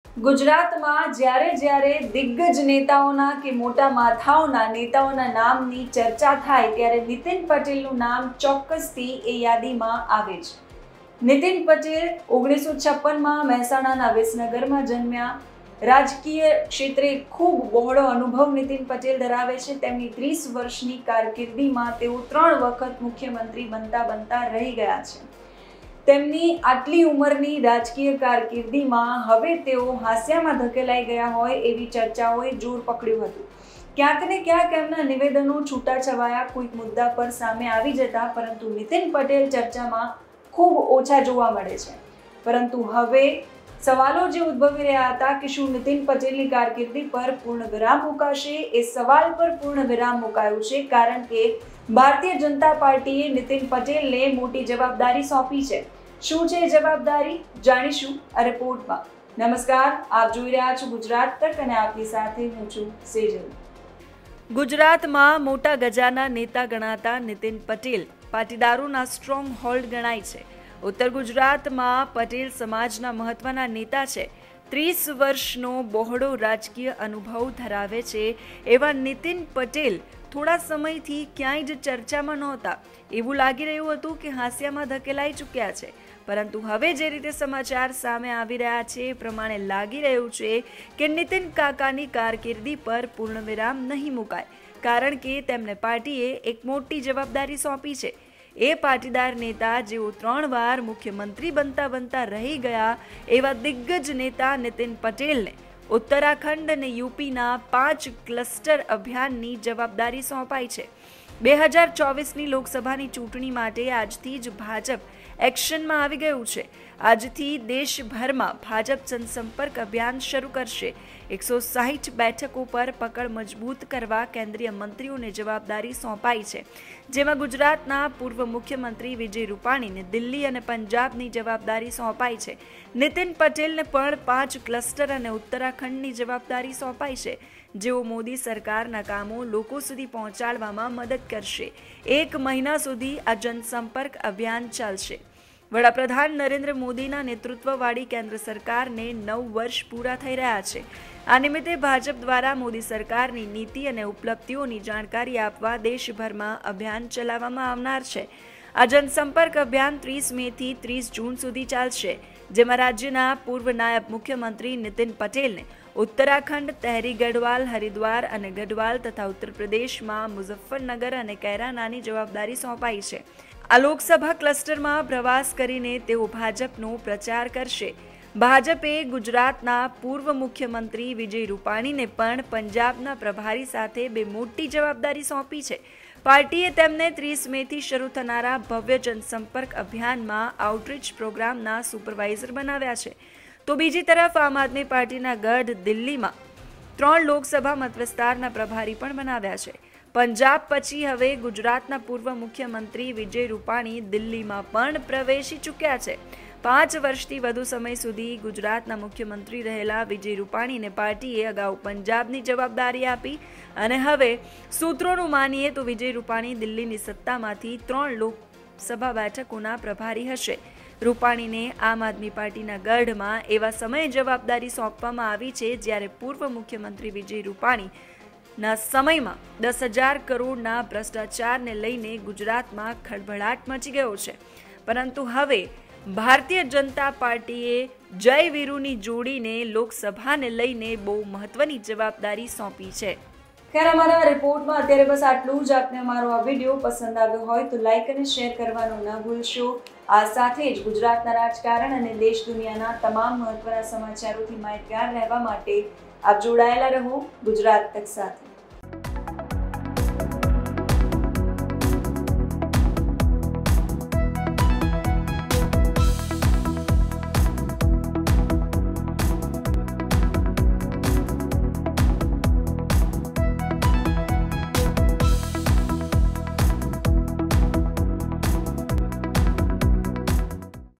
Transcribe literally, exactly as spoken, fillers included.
ગુજરાતમાં જ્યારે જ્યારે દિગ્ગજ નેતાઓના કે મોટા માથાઓના નેતાઓના નામની ચર્ચા થાય ત્યારે નીતિન પટેલનું નામ ચોક્કસથી એ યાદીમાં આવે છે. નીતિન પટેલ ઓગણીસો છપ્પનમાં મહેસાણાના વિસનગરમાં જન્મ્યા. રાજકીય ક્ષેત્રે ખૂબ બહોળો અનુભવ નીતિન પટેલ ધરાવે છે. તેમની ત્રીસ વર્ષની કારકિર્દીમાં તેઓ ત્રણ વખત મુખ્યમંત્રી બનતા બનતા રહી ગયા છે. તેમની આટલી ઉંમરની રાજકીય કારકિર્દીમાં હવે તેઓ હાસ્યામાં ધકેલાઈ ગયા હોય એવી ચર્ચાઓએ જોર પકડ્યું હતું. ક્યાંક ને ક્યાંક એમના નિવેદનો છૂટાછવાયા કોઈક મુદ્દા પર સામે આવી જતા, પરંતુ નીતિન પટેલ ચર્ચામાં ખૂબ ઓછા જોવા મળે છે. પરંતુ હવે સવાલો જે ઉદ્ભવી રહ્યા હતા કે શું નીતિન પટેલની કારકિર્દી પર પૂર્ણ વિરામ મુકાશે, એ સવાલ પર પૂર્ણ વિરામ મુકાયું છે, કારણ કે ભારતીય જનતા પાર્ટીએ નીતિન પટેલને મોટી જવાબદારી સોંપી છે. શું છે જવાબદારી, જાણીશું આ રિપોર્ટમાં. નમસ્કાર, આપ જોઈ રહ્યા છો ગુજરાત તક અને આપની સાથે હું છું સેજલ. ગુજરાતમાં મોટા ગજાના નેતા ગણાતા નીતિન પટેલ પાટીદારોના સ્ટ્રોંગ હોલ્ડ ગણાય છે. ઉત્તર ગુજરાતમાં પટેલ સમાજના મહત્વના નેતા છે. ત્રીસ વર્ષનો બહોળો રાજકીય અનુભવ ધરાવે છે એવા નીતિન પટેલ થોડા સમયથી ક્યાંય જ ચર્ચામાં નહોતા. એવું લાગી રહ્યું હતું કે હાસ્યામાં ધકેલાઈ ચૂક્યા છે. પરંતુ હવે જે રીતે સમાચાર સામે આવી રહ્યા છે એ પ્રમાણે લાગી રહ્યું છે કે નીતિન કાકાની કારકિર્દી પર પૂર્ણ વિરામ નહીં મુકાય, કારણ કે તેમને પાર્ટીએ એક મોટી જવાબદારી સોંપી છે. એ પાટીદાર નેતા જેઓ ત્રણ વાર મુખ્યમંત્રી બનતા બનતા રહી ગયા એવા દિગ્ગજ નેતા નીતિન પટેલને ઉત્તરાખંડ અને યુપીના પાંચ ક્લસ્ટર અભિયાનની જવાબદારી સોંપાઈ છે. બે હજાર ચોવીસની લોકસભાની ચૂંટણી માટે આજથી જ ભાજપ એક્શનમાં આવી ગયું છે. આજથી દેશભરમાં ભાજપ જનસંપર્ક અભિયાન શરૂ કરશે. એકસો સાહીઠ બેઠકો પર પકડ મજબૂત કરવા કેન્દ્રીય મંત્રીઓને જવાબદારી સોંપાઈ છે, જેમાં ગુજરાતના પૂર્વ મુખ્યમંત્રી વિજય રૂપાણીને દિલ્હી અને પંજાબની જવાબદારી સોંપાઈ છે. નીતિન પટેલને પણ પાંચ ક્લસ્ટર અને ઉત્તરાખંડની જવાબદારી સોંપાઈ છે, જેઓ મોદી સરકારના કામો લોકો સુધી પહોંચાડવામાં મદદ કરશે. એક મહિના સુધી આ જનસંપર્ક અભિયાન ચાલશે. વડાપ્રધાન નરેન્દ્ર મોદીના નેતૃત્વવાળી કેન્દ્ર સરકારને નવ વર્ષ પૂરા થઈ રહ્યા છે. આ નિમિત્તે ભાજપ દ્વારા મોદી સરકારની નીતિ અને ઉપલબ્ધિઓની જાણકારી આપવા દેશભરમાં અભિયાન ચલાવવામાં આવનાર છે. આ જનસંપર્ક અભિયાન ત્રીસ મે થી ત્રીસ જૂન સુધી ચાલશે, જેમાં રાજ્યના પૂર્વ નાયબ મુખ્યમંત્રી નીતિન પટેલને ઉત્તરાખંડ, તહેરી ગઢવાલ, હરિદ્વાર અને ગઢવાલ તથા ઉત્તર પ્રદેશમાં મુઝફ્ફરનગર અને કૈરાનાની જવાબદારી સોંપાઈ છે. આ લોકસભા ક્લસ્ટરમાં પ્રવાસ કરીને તેઓ ભાજપનો પ્રચાર કરશે. ભાજપે ગુજરાતના પૂર્વ મુખ્યમંત્રી વિજય રૂપાણીને પણ પંજાબના પ્રભારી સાથે બે મોટી જવાબદારી સોંપી છે. પાર્ટીએ તેમને ત્રીસ મે થી શરૂ થનારા ભવ્ય જનસંપર્ક અભિયાનમાં આઉટરીચ પ્રોગ્રામના સુપરવાઇઝર બનાવ્યા છે. તો બીજી તરફ આમ આદમી પાર્ટીના ગઢ દિલ્હીમાં ત્રણ લોકસભા મતવિસ્તારના પ્રભારી પણ બનાવ્યા છે. પંજાબ પછી હવે ગુજરાતના પૂર્વ મુખ્યમંત્રી વિજય રૂપાણી દિલ્હીમાં પણ પ્રવેશી ચૂક્યા છે. પાંચ વર્ષથી વધુ સમય સુધી ગુજરાતના મુખ્યમંત્રી રહેલા વિજય રૂપાણીને પાર્ટીએ અગાઉ પંજાબની જવાબદારી આપી અને હવે સૂત્રોનું માનીએ તો વિજય રૂપાણી દિલ્હીની સત્તામાંથી ત્રણ લોકસભા બેઠકોના પ્રભારી હશે. રૂપાણીને આમ આદમી પાર્ટીના ગઢમાં એવા સમયે જવાબદારી સોંપવામાં આવી છે જ્યારે પૂર્વ મુખ્યમંત્રી વિજય રૂપાણી ના સમયમાં દસ હજાર કરોડના ભ્રષ્ટાચારને લઈને ગુજરાતમાં ખળભળાટ મચી ગયો છે. પરંતુ હવે ભારતીય જનતા પાર્ટીએ જય વીરુની જોડીને લોકસભાને લઈને બહુ મહત્વની જવાબદારી સોંપી છે. ખેર, અમારા રિપોર્ટમાં અત્યારે બસ આટલું જ. આપને અમારો આ વિડીયો પસંદ આવ્યો હોય તો લાઈક અને શેર કરવાનું ન ભૂલશો. આ સાથે જ ગુજરાતના રાજકારણ અને દેશ દુનિયાના તમામ મહત્વના સમાચારોથી માહિતગાર રહેવા માટે આપ જોડાયેલા રહો ગુજરાત તક સાથે.